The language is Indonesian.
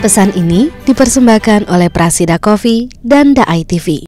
Pesan ini dipersembahkan oleh Prasida Coffee dan Daai TV.